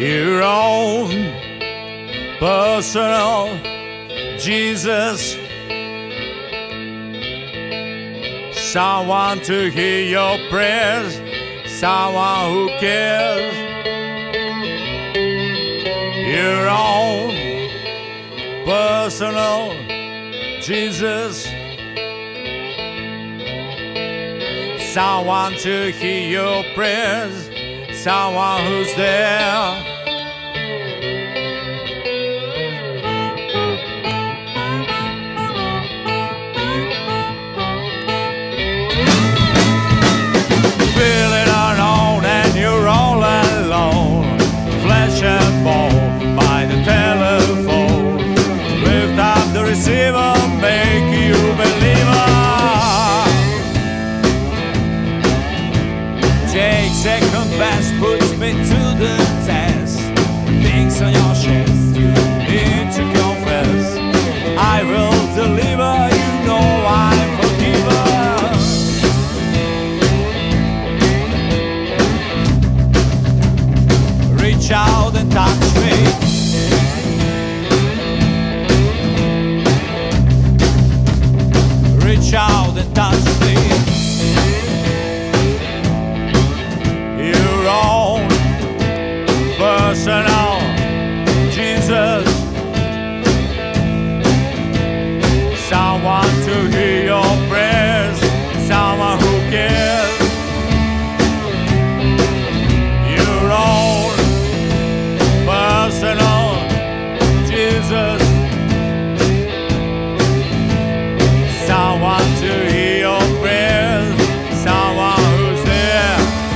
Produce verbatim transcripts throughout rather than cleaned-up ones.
your own personal Jesus. Someone to hear your prayers, someone who cares. Your own personal Jesus. Someone to hear your prayers, someone who's there. Feeling unknown and you're all alone, flesh and bone by the telephone. Lift up the receiver, make you believer. Take second best, puts me to the test. Things on your chest, you need to confess. I will deliver, you know I'm forgiven. Reach out and touch me. Reach out and touch me. Your own personal Jesus. Someone to hear your prayers, someone who cares. Your own personal Jesus. Someone to hear your prayers, someone who's there.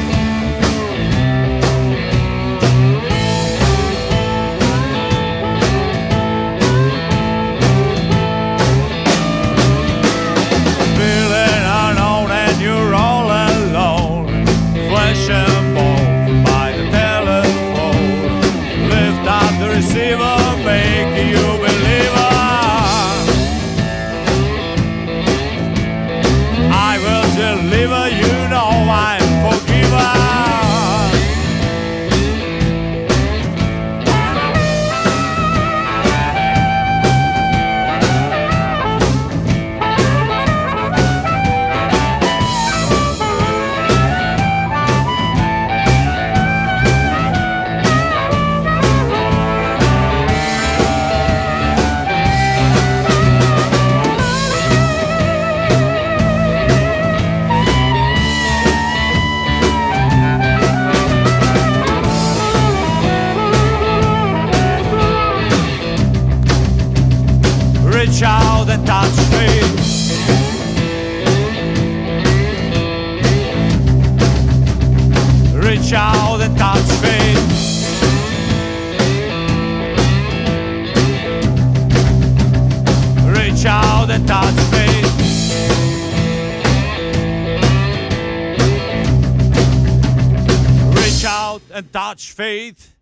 Feeling unknown and you're all alone, flesh and bone by the telephone. Lift up the receiver, make you believer. I will deliver, you know I'm forgiven. Reach out and touch me. Reach out and touch me. Reach out and touch me. Reach out and touch faith.